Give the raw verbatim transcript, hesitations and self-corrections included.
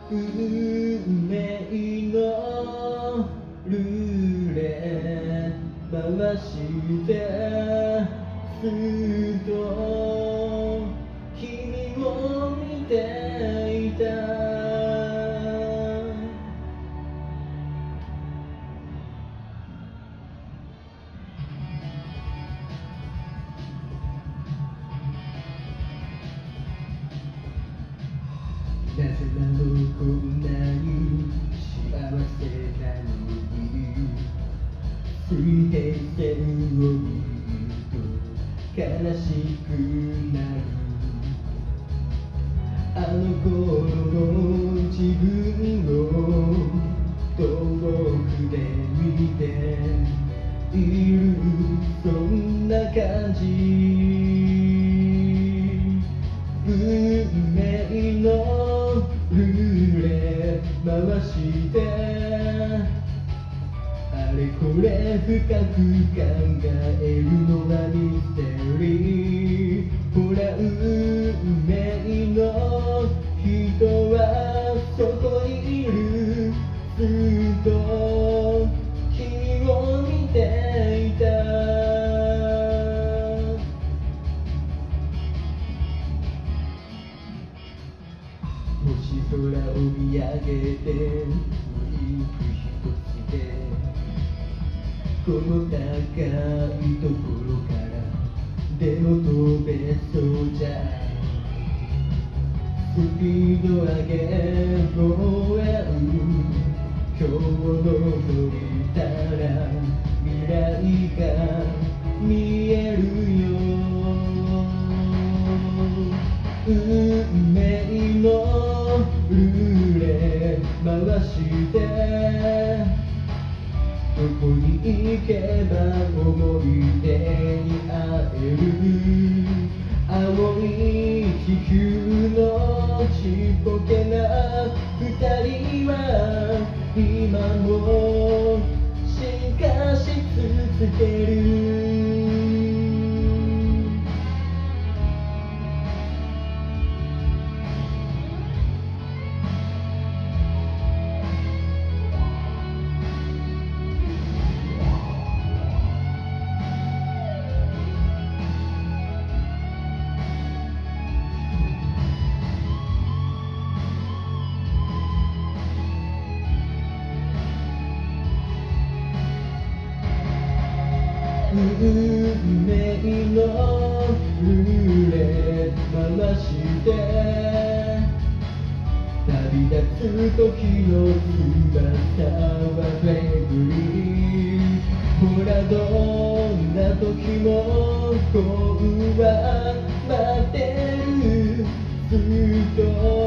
運命のルーレ回してすっと君を見ていた。なぜなのこんなに幸せなのに水平線を見ると悲しくなる。あの頃の自分を遠くで見ている、そんな感じ。運命のルーレ回してあれこれ深く考えるのはミステリー。ほら運命の人はそこにいる、ずっと君を見ていた。星空を見上げてウィンク一つでこの高いところからでも飛べそうじゃ。スピード上げ公園今日登ったら未来が見えるよ。運命のルーレ回してどこに行けば思い出に会える。青い地球のちっぽけな二人は今も進化し続ける。運命のルーレ回して旅立つ時の翼はめぐり。ほらどんな時も幸運は待ってる、ずっと